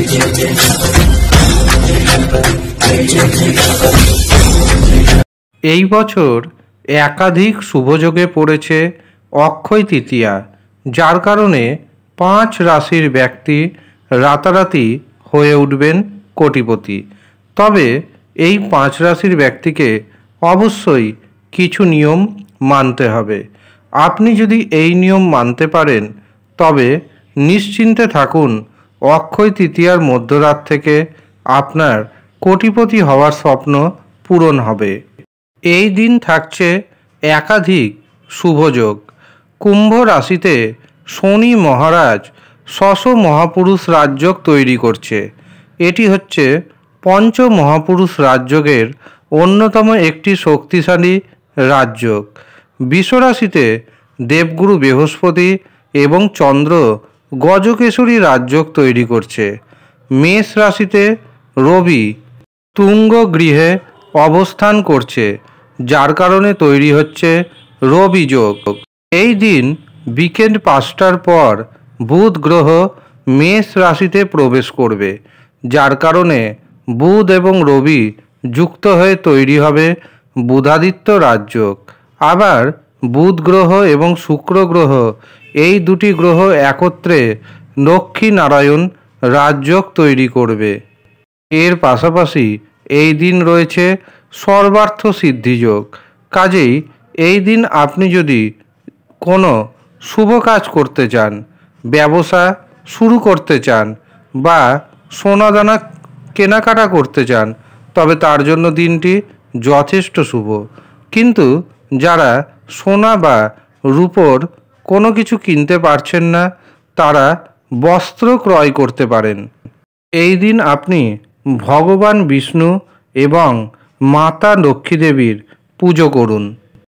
এই বছর একাধিক শুভযোগে পড়েছে অক্ষয় তৃতীয়া, যার কারণে 5 রাশির ব্যক্তি রাতারাতি হয়ে উঠবেন কোটিপতি। তবে এই 5 রাশির ব্যক্তিকে অবশ্যই কিছু নিয়ম মানতে হবে। আপনি যদি এই নিয়ম মানতে পারেন তবে নিশ্চিন্তে থাকুন, অক্ষয় তৃতীয়ার মধ্যরাত থেকে আপনার কোটিপতি হওয়ার স্বপ্ন পূরণ হবে। এই দিন থাকছে একাধিক শুভযোগ। কুম্ভ রাশিতে শনি মহারাজ শশ মহাপুরুষ রাজযোগ তৈরি করছে। এটি হচ্ছে পঞ্চ মহাপুরুষ রাজযোগের অন্যতম একটি শক্তিশালী রাজযোগ। বৃষ রাশিতে দেবগুরু বৃহস্পতি এবং চন্দ্র গজকেশরী রাজযোগ তৈরি করছে। মেষ রাশিতে রবি তুঙ্গ গৃহে অবস্থান করছে, যার কারণে তৈরি হচ্ছে রবি যোগ। এই দিন বিকেল 5টার পর বুধ গ্রহ মেষ রাশিতে প্রবেশ করবে, যার কারণে বুধ এবং রবি যুক্ত হয়ে তৈরি হবে বুধাদিত্য রাজযোগ। আবার বুধ গ্রহ এবং শুক্র গ্রহ, এই দুটি গ্রহ একত্রে লক্ষ্মী নারায়ণ রাজযোগ তৈরি করবে। এর পাশাপাশি এই দিন রয়েছে সর্বার্থ সিদ্ধিযোগ। কাজেই এই দিন আপনি যদি কোনো শুভ কাজ করতে চান, ব্যবসা শুরু করতে চান বা সোনাদানা কেনাকাটা করতে চান, তবে তার জন্য দিনটি যথেষ্ট শুভ। কিন্তু যারা সোনা বা রূপোর কোনো কিছু কিনতে পারছেন না, তারা বস্ত্র ক্রয় করতে পারেন। এই দিন আপনি ভগবান বিষ্ণু এবং মাতা লক্ষ্মী দেবীর পুজো করুন।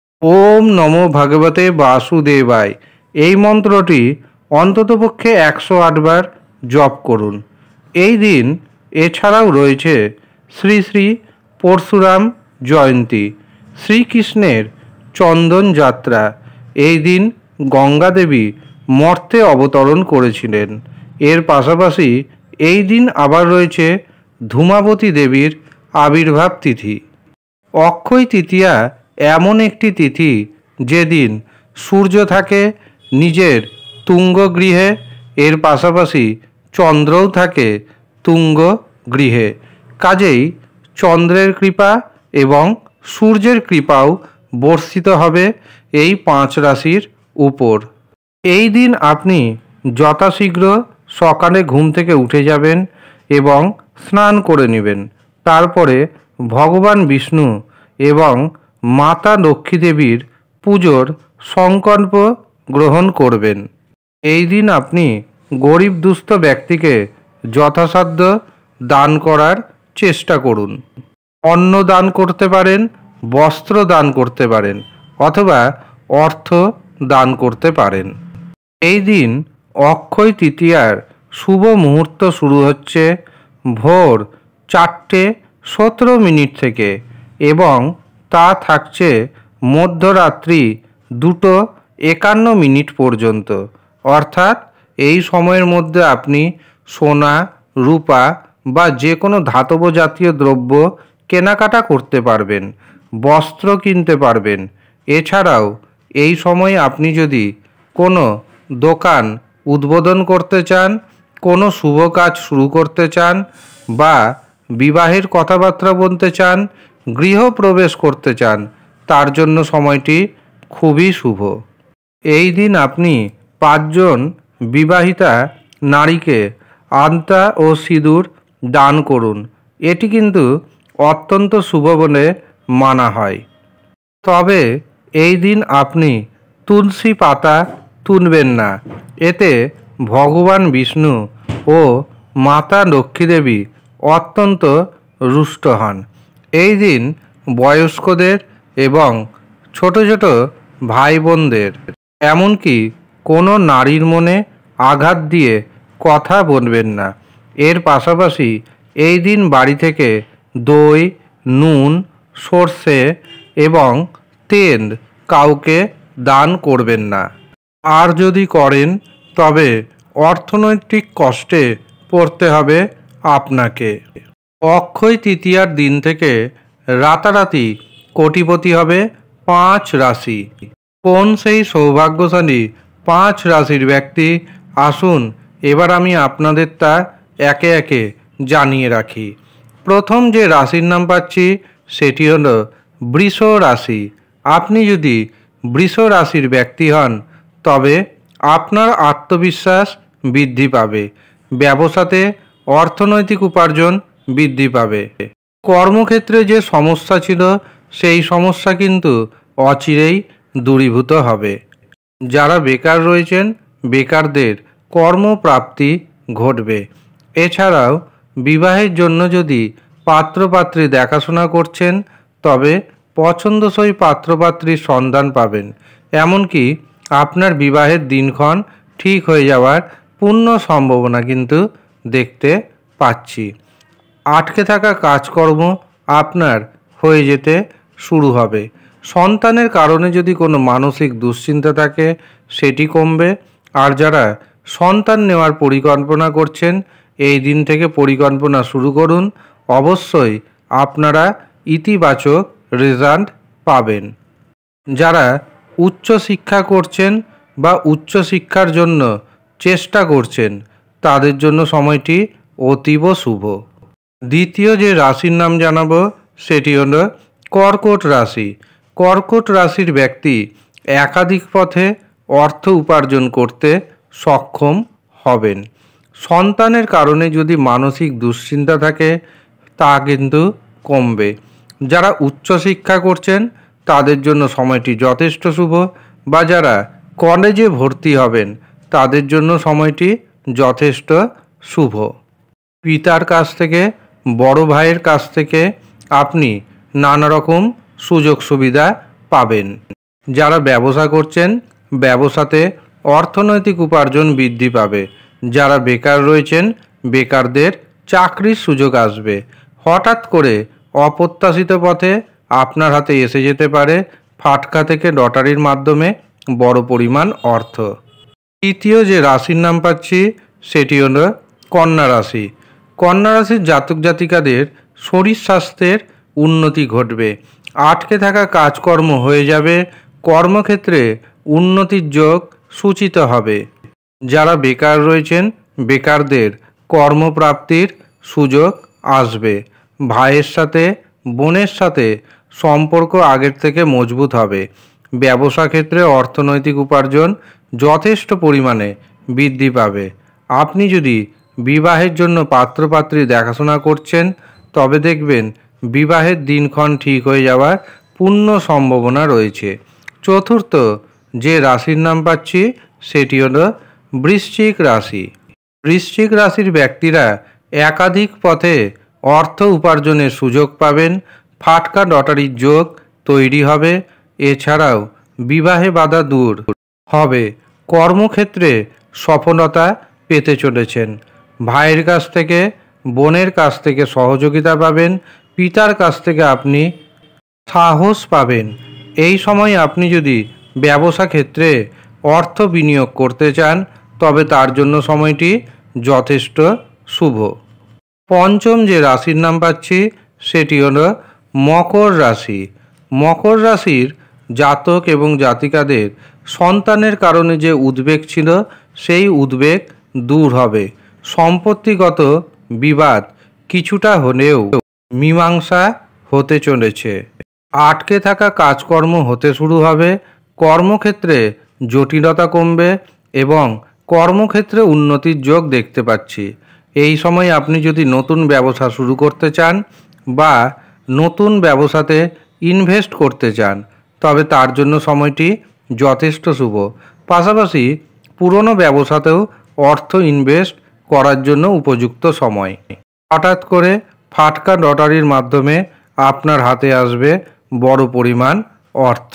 ওম নমো ভগবতে বাসুদেবায় এই মন্ত্রটি অন্ততপক্ষে 108 বার জপ করুন। এই দিন এছাড়াও রয়েছে শ্রী শ্রী পরশুরাম জয়ন্তী, শ্রীকৃষ্ণের চন্দন যাত্রা। এই দিন গঙ্গা দেবী মর্তে অবতরণ করেছিলেন। এর পাশাপাশি এই দিন আবার রয়েছে ধূমাবতী দেবীর আবির্ভাব তিথি। অক্ষয় তৃতীয়া এমন একটি তিথি যেদিন সূর্য থাকে নিজের তুঙ্গ গৃহে, এর পাশাপাশি চন্দ্রও থাকে তুঙ্গ গৃহে। কাজেই চন্দ্রের কৃপা এবং সূর্যের কৃপাও বর্ষিত হবে এই 5 রাশির উপর। এই দিন আপনি যথাশীঘ্র সকালে ঘুম থেকে উঠে যাবেন এবং স্নান করে নেবেন। তারপরে ভগবান বিষ্ণু এবং মাতা লক্ষ্মী দেবীর পুজোর সংকল্প গ্রহণ করবেন। এই দিন আপনি গরিব দুস্থ ব্যক্তিকে যথাসাধ্য দান করার চেষ্টা করুন। অন্ন দান করতে পারেন, বস্ত্র দান করতে পারেন, অথবা অর্থ দান করতে পারেন। এই দিন অক্ষয় তৃতীয়ার শুভ মুহূর্ত শুরু হচ্ছে ভোর 4:17 থেকে এবং তা থাকছে মধ্যরাত্রি 2:51 পর্যন্ত। অর্থাৎ এই সময়ের মধ্যে আপনি সোনা, রূপা বা যে কোনো ধাতব জাতীয় দ্রব্য কেনাকাটা করতে পারবেন, বস্ত্র কিনতে পারবেন। এছাড়াও এই সময় আপনি যদি কোনো দোকান উদ্বোধন করতে চান, কোনো শুভ কাজ শুরু করতে চান বা বিবাহের কথাবার্তা বলতে চান, গৃহপ্রবেশ করতে চান, তার জন্য সময়টি খুবই শুভ। এই দিন আপনি 5 জন বিবাহিতা নারীকে আলতা ও সিঁদুর দান করুন। এটি কিন্তু অত্যন্ত শুভ বলে মানা হয়। তবে এই দিন আপনি তুলসী পাতা তুলবেন না, এতে ভগবান বিষ্ণু ও মাতা লক্ষ্মী দেবী অত্যন্ত রুষ্ট হন। এই দিন বয়স্কদের এবং ছোট ছোট ভাই বোনদের, এমনকি কোনো নারীর মনে আঘাত দিয়ে কথা বলবেন না। এর পাশাপাশি এই দিন বাড়ি থেকে দই, নুন, সর্ষে এবং তেল কাউকে দান করবেন না। আর যদি করেন তবে অর্থনৈতিক কষ্টে পড়তে হবে আপনাকে। অক্ষয় তৃতীয়ার দিন থেকে রাতারাতি কোটিপতি হবে 5 রাশি। কোন সেই সৌভাগ্যশালী 5 রাশির ব্যক্তি? আসুন এবার আমি আপনাদের তা একে একে জানিয়ে রাখি। প্রথম যে রাশির নাম পাচ্ছি সেটি হলো বৃষ রাশি। আপনি যদি বৃষ রাশির ব্যক্তি হন তবে আপনার আত্মবিশ্বাস বৃদ্ধি পাবে, ব্যবসাতে অর্থনৈতিক উপার্জন বৃদ্ধি পাবে। কর্মক্ষেত্রে যে সমস্যা ছিল সেই সমস্যা কিন্তু অচিরেই দূরীভূত হবে। যারা বেকার রয়েছেন বেকারদের কর্মপ্রাপ্তি ঘটবে। এছাড়াও বিবাহের জন্য যদি পাত্রপাত্রী দেখাশোনা করছেন তবে পছন্দসই পাত্রপাত্রীর সন্ধান পাবেন। এমনকি আপনার বিবাহের দিনক্ষণ ঠিক হয়ে যাওয়ার পূর্ণ সম্ভাবনা কিন্তু দেখতে পাচ্ছি। আটকে থাকা কাজকর্ম আপনার হয়ে যেতে শুরু হবে। সন্তানের কারণে যদি কোনো মানসিক দুশ্চিন্তা থাকে সেটি কমবে। আর যারা সন্তান নেওয়ার পরিকল্পনা করছেন এই দিন থেকে পরিকল্পনা শুরু করুন, অবশ্যই আপনারা ইতিবাচক রেজাল্ট পাবেন। যারা উচ্চশিক্ষা করছেন বা উচ্চশিক্ষার জন্য চেষ্টা করছেন তাদের জন্য সময়টি অতীব শুভ। দ্বিতীয় যে রাশির নাম জানাবো সেটি হলো কর্কট রাশি। কর্কট রাশির ব্যক্তি একাধিক পথে অর্থ উপার্জন করতে সক্ষম হবেন। সন্তানের কারণে যদি মানসিক দুশ্চিন্তা থাকে তা কিন্তু কমবে। যারা উচ্চশিক্ষা করছেন তাদের জন্য সময়টি যথেষ্ট শুভ, বা যারা কলেজে ভর্তি হবেন তাদের জন্য সময়টি যথেষ্ট শুভ। পিতার কাছ থেকে, বড় ভাইয়ের কাছ থেকে আপনি নানা রকম সুযোগ সুবিধা পাবেন। যারা ব্যবসা করছেন ব্যবসাতে অর্থনৈতিক উপার্জন বৃদ্ধি পাবে। যারা বেকার রয়েছেন বেকারদের চাকরির সুযোগ আসবে। হঠাৎ করে অপ্রত্যাশিত পথে আপনার হাতে এসে যেতে পারে ফাটকা থেকে লটারির মাধ্যমে বড় পরিমাণ অর্থ। তৃতীয় যে রাশির নাম পাচ্ছি সেটি হলো কন্যা রাশি। কন্যা রাশির জাতক জাতিকাদের শরীর স্বাস্থ্যের উন্নতি ঘটবে। আটকে থাকা কাজকর্ম হয়ে যাবে। কর্মক্ষেত্রে উন্নতির যোগ সূচিত হবে। যারা বেকার রয়েছেন বেকারদের কর্মপ্রাপ্তির সুযোগ আসবে। ভাইয়ের সাথে বোনের সাথে সম্পর্ক আগের থেকে মজবুত হবে। ব্যবসা ক্ষেত্রে অর্থনৈতিক উপার্জন যথেষ্ট পরিমাণে বৃদ্ধি পাবে। আপনি যদি বিবাহের জন্য পাত্রপাত্রী দেখাশোনা করছেন তবে দেখবেন বিবাহের দিনক্ষণ ঠিক হয়ে যাওয়ার পূর্ণ সম্ভাবনা রয়েছে। চতুর্থ যে রাশির নাম পাচ্ছি সেটি হলো বৃশ্চিক রাশি। বৃশ্চিক রাশির ব্যক্তিরা একাধিক পথে অর্থ উপার্জনের সুযোগ পাবেন। ফাটকা লটারির যোগ তৈরি হবে। এছাড়াও বিবাহে বাধা দূর হবে। কর্মক্ষেত্রে সফলতা পেতে চলেছেন। ভাইয়ের কাছ থেকে, বোনের কাছ থেকে সহযোগিতা পাবেন। পিতার কাছ থেকে আপনি সাহস পাবেন। এই সময় আপনি যদি ব্যবসা ক্ষেত্রে অর্থ বিনিয়োগ করতে চান তবে তার জন্য সময়টি যথেষ্ট শুভ। পঞ্চম যে রাশির নাম পাচ্ছি সেটি হলো মকর রাশি। মকর রাশির জাতক এবং জাতিকাদের সন্তানের কারণে যে উদ্বেগ ছিল সেই উদ্বেগ দূর হবে। সম্পত্তিগত বিবাদ কিছুটা হলেও মীমাংসা হতে চলেছে। আটকে থাকা কাজকর্ম হতে শুরু হবে। কর্মক্ষেত্রে জটিলতা কমবে এবং কর্মক্ষেত্রে উন্নতির যোগ দেখতে পাচ্ছি। এই সময় আপনি যদি নতুন ব্যবসা শুরু করতে চান বা নতুন ব্যবসাতে ইনভেস্ট করতে চান তবে তার জন্য সময়টি যথেষ্ট শুভ। পাশাপাশি পুরনো ব্যবসাতেও অর্থ ইনভেস্ট করার জন্য উপযুক্ত সময়। হঠাৎ করে ফাটকা লটারির মাধ্যমে আপনার হাতে আসবে বড় পরিমাণ অর্থ।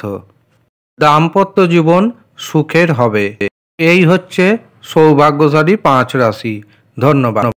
দাম্পত্য জীবন সুখের হবে। এই হচ্ছে সৌভাগ্যশালী 5 রাশি। ধন্যবাদ।